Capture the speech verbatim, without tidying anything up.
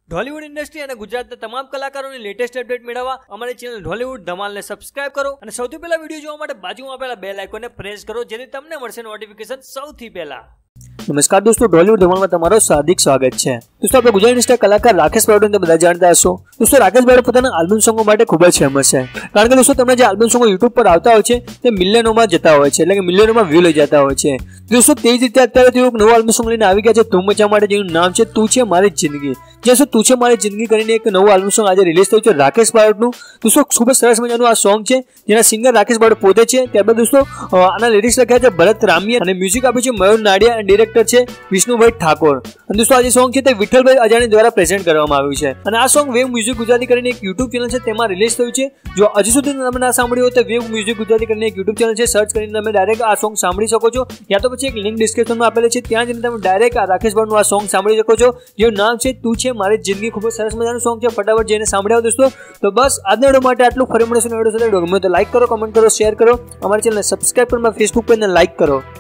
ઢોલીવુડ industry અને ગુજરાતના તમામ કલાકારોની લેટેસ્ટ અપડેટ મેળવવા અમારી ચેનલ ઢોલીવુડ ધમાલને સબસ્ક્રાઇબ કરો અને સૌથી પહેલા વિડીયો જોવા માટે બાજુમાં આપેલા બેલ આઇકોનને પ્રેસ કરો જેથી તમને મળશે નોટિફિકેશન સૌથી પહેલા। નમસ્કાર દોસ્તો, ઢોલીવુડ ધમાલમાં તમારું હાર્દિક સ્વાગત છે। દોસ્તો આપણે ગુજરાતી ઇન્ડસ્ટ્રી કલાકાર રાકેશ બારોટને બધા જાણતા હશો। દોસ્તો રાકેશ બારોટ પોતાના આલ્બમ સોંગો માટે ખૂબ જ ફેમસ છે, કારણ કે દોસ્તો તમને જે આલ્બમ સોંગો યુટ્યુબ પર આવતા હોય છે તે મિલિયનોમાં જતા હોય છે, એટલે કે મિલિયનોમાં વ્યૂ લઈ જતા હોય છે। દોસ્તો તે જ રીતે અત્યારે તેઓ એક નવો આલ્બમ સોંગ લઈને આવી ગયા છે ધૂમ મચાવવા માટે, જેનું નામ છે તું છે મારી જિંદગી। જે તું છે મારી જિંદગી કરીને એક નવું આલ્બમ સોંગ આજે રિલીઝ થયું છે રાકેશ બારોટનું। દોસ્તો ખૂબ જ સરસ મજાનું આ સોંગ છે, જેના સિંગર રાકેશ બારોટ પોતે છે। ત્યારબાદ દોસ્તો આના લિરિક્સ લખ્યા છે ભરત રામીએ અને મ્યુઝિક આપ્યું છે મયુર નાડિયા અને ડિરેક્ટર છે વિષ્ણુભાઈ ઠાકોર। અને દોસ્તો આ જે સોંગ છે તે વિઠ્ઠલભાઈ અજાણી દ્વારા પ્રેઝન્ટ કરવામાં આવ્યું છે અને આ સોંગ વેવ મ્યુઝિક ગુજરાતી કરીને એક યુટ્યુબ ચેનલ છે તેમાં રિલીઝ થયું છે। જો હજુ સુધી તમે ના સાંભળ્યું હોય તો વેવ મ્યુઝિક ગુજરાતી કરીને એક યુટ્યુબ ચેનલ છે, સર્ચ કરીને તમે ડાયરેક્ટ આ સોંગ સાંભળી શકો છો, યા તો પછી એક લિંક ડિસ્ક્રિપ્શનમાં આપેલી છે, ત્યાં જઈને તમે ડાયરેક્ટ આ રાકેશ બારોટનું આ સોંગ સાંભળી શકો છો, જેનું નામ છે તું છે મારી જિંદગી। ખૂબ જ સરસ મજાનું સોંગ છે, ફટાફટ જઈને સાંભળ્યા દોસ્તો। તો બસ આજના વિડીયો માટે આટલું, ફરી મળીશું વિડીયો સાથે। ગમે તો લાઈક કરો, કમેન્ટ કરો, શેર કરો, અમારી ચેનલને સબસ્ક્રાઇબ કરો, ફેસબુક પેજને લાઈક કરો।